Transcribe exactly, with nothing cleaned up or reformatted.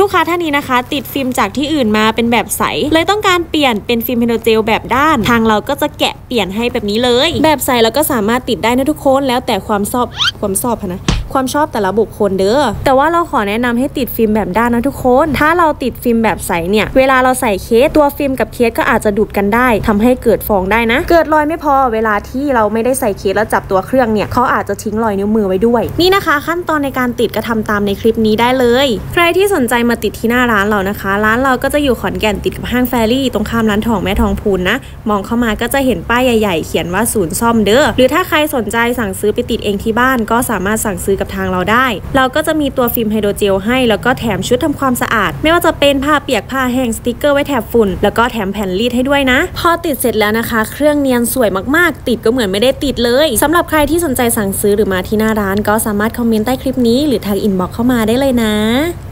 ลูกค้าท่านนี้นะคะติดฟิล์มจากที่อื่นมาเป็นแบบใสเลยต้องการเปลี่ยนเป็นฟิล์มไฮโดรเจลแบบด้านทางเราก็จะแกะเปลี่ยนให้แบบนี้เลยแบบใสแล้วก็สามารถติดได้นะทุกคนแล้วแต่ความชอบความชอบนะความชอบแต่ละบุคคลเด้อแต่ว่าเราขอแนะนำให้ติดฟิล์มแบบด้านนะทุกคนถ้าเราติดฟิล์มแบบใสเนี่ยเวลาเราใส่เคสตัวฟิล์มกับเคสก็อาจจะดูดกันได้ทำให้เกิดฟองได้นะเกิดรอยไม่พอเวลาที่เราไม่ได้ใส่เคสแล้วจับตัวเครื่องเนี่ยเขาอาจจะทิ้งรอยนิ้วมือไว้ด้วยนี่นะคะขั้นตอนในการติดก็ทำตามในคลิปนี้ได้เลยใครที่สนใจมาติดที่หน้าร้านเรานะคะร้านเราก็จะอยู่ขอนแก่นติดกับห้างแฟรี่ตรงข้ามร้านทองแม่ทองพูนนะมองเข้ามาก็จะเห็นป้ายใหญ่ๆเขียนว่าศูนย์ซ่อมเด้อหรือถ้าใครสนใจสั่งซื้อไปติดเองที่บ้านก็สามารถสั่งซื้อกับทางเราได้เราก็จะมีตัวฟิล์มไฮโดรเจลให้แล้วก็แถมชุดทำความสะอาดไม่ว่าจะเป็นผ้าเปียกผ้าแห้งสติกเกอร์ไว้แถบฝุ่นแล้วก็แถมแผ่นรีดให้ด้วยนะพอติดเสร็จแล้วนะคะเครื่องเนียนสวยมากๆติดก็เหมือนไม่ได้ติดเลยสำหรับใครที่สนใจสั่งซื้อหรือมาที่หน้าร้านก็สามารถคอมเมนต์ใต้คลิปนี้หรือทางอินบ็อกซ์เข้ามาได้เลยนะ